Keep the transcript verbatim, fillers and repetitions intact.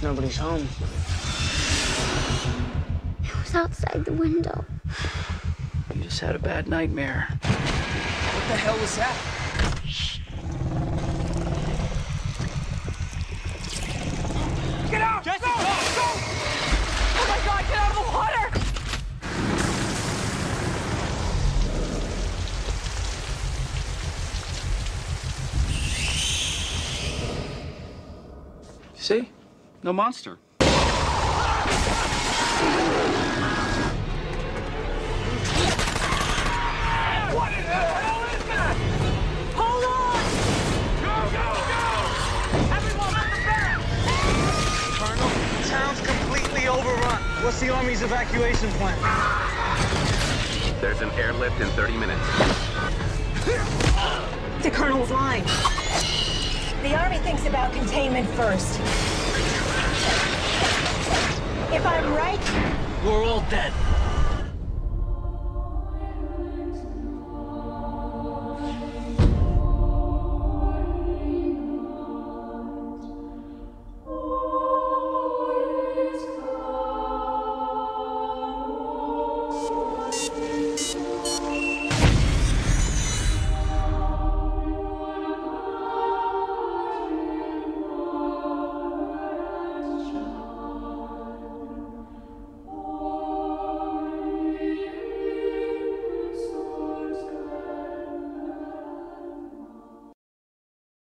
nobody's home. It was outside the window. You just had a bad nightmare. What the hell was that? Get out! Jesse, go! Go! Oh my God, get out of the water! See? No monster. What in the hell is that? Hold on! Go, go, go! Everyone on the back! Colonel, the town's completely overrun. What's the Army's evacuation plan? There's an airlift in thirty minutes. The Colonel's lying. The Army thinks about containment first. If I'm right, We're all dead.